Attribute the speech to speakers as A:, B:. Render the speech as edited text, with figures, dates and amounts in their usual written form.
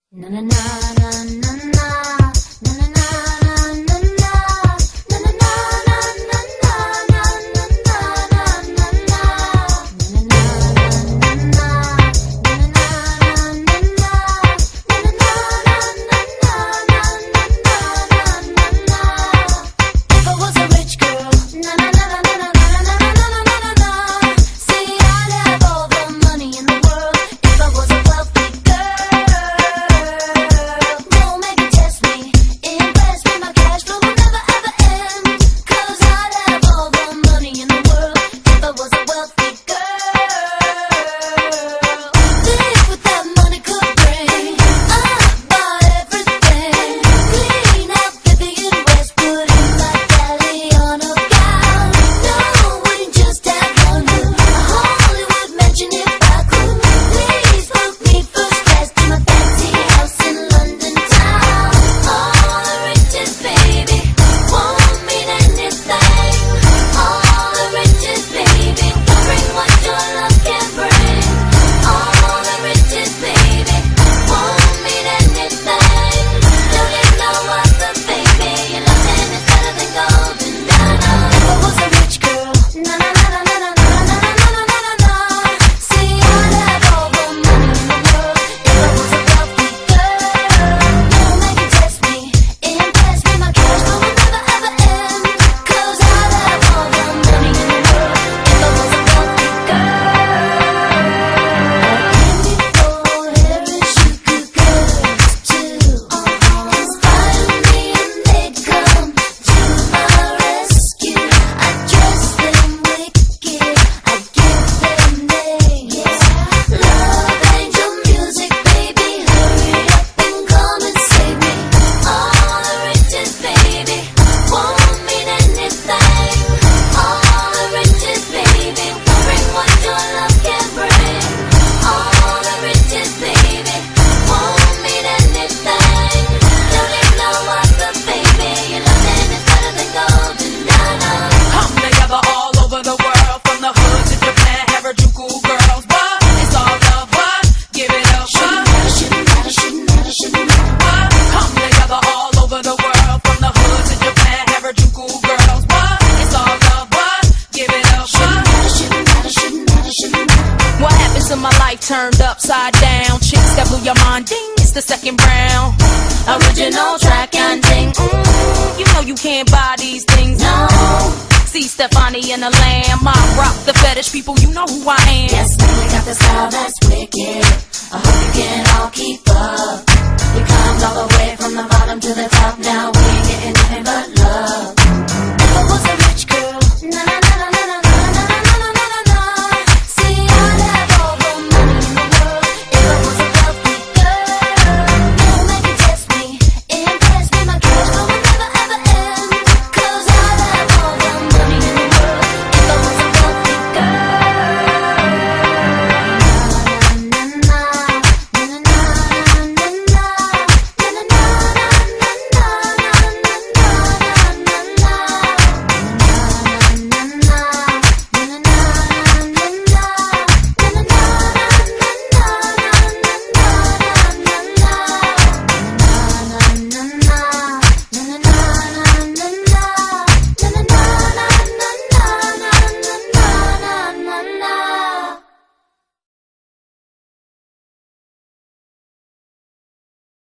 A: Na na na na na na na na na na na
B: My life turned upside down. Chicks that blew your mind, ding, it's the second round. Original track and ding. You know you can't buy these things, no. See Stefani and the Lamb. I rock the fetish people, you know who I am.
A: Yes, man, we got the style that's wicked. I hope you can all keep up.